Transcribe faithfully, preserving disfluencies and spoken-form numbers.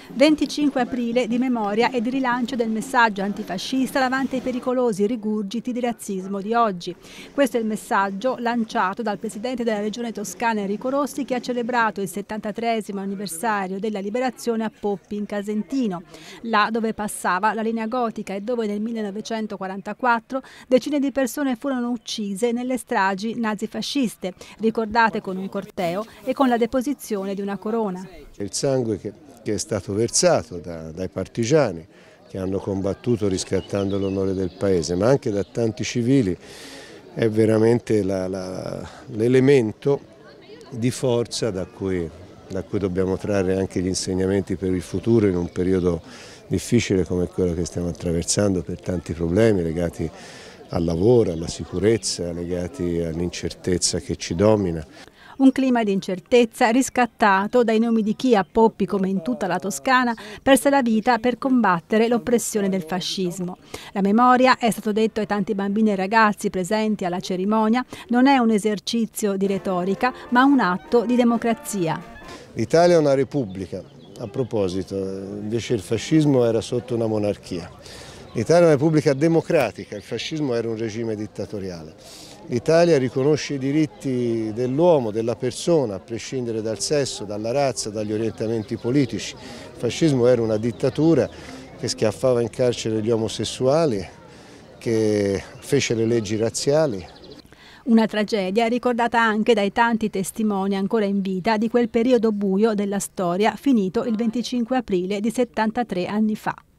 venticinque aprile di memoria e di rilancio del messaggio antifascista davanti ai pericolosi rigurgiti di razzismo di oggi. Questo è il messaggio lanciato dal presidente della regione toscana Enrico Rossi, che ha celebrato il settantatreesimo anniversario della liberazione a Poppi in Casentino, là dove passava la linea gotica e dove nel millenovecentoquarantaquattro decine di persone furono uccise nelle stragi nazifasciste, ricordate con un corteo e con la deposizione di una corona. Il sangue che, che è stato versato da, dai partigiani che hanno combattuto riscattando l'onore del paese, ma anche da tanti civili, è veramente l'elemento di forza da cui, da cui dobbiamo trarre anche gli insegnamenti per il futuro in un periodo difficile come quello che stiamo attraversando, per tanti problemi legati al lavoro, alla sicurezza, legati all'incertezza che ci domina. Un clima di incertezza riscattato dai nomi di chi a Poppi, come in tutta la Toscana, perse la vita per combattere l'oppressione del fascismo. La memoria, è stato detto ai tanti bambini e ragazzi presenti alla cerimonia, non è un esercizio di retorica, ma un atto di democrazia. L'Italia è una repubblica, a proposito, invece il fascismo era sotto una monarchia. L'Italia è una repubblica democratica, il fascismo era un regime dittatoriale. L'Italia riconosce i diritti dell'uomo, della persona, a prescindere dal sesso, dalla razza, dagli orientamenti politici. Il fascismo era una dittatura che schiaffava in carcere gli omosessuali, che fece le leggi razziali. Una tragedia ricordata anche dai tanti testimoni ancora in vita di quel periodo buio della storia finito il venticinque aprile di settantatré anni fa.